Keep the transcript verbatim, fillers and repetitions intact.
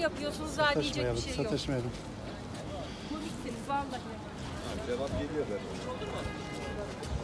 yapıyorsunuz, daha diyecek bir şey yok. Sataşmayalım. Komiksiniz vallahi. Cevap geliyor ben.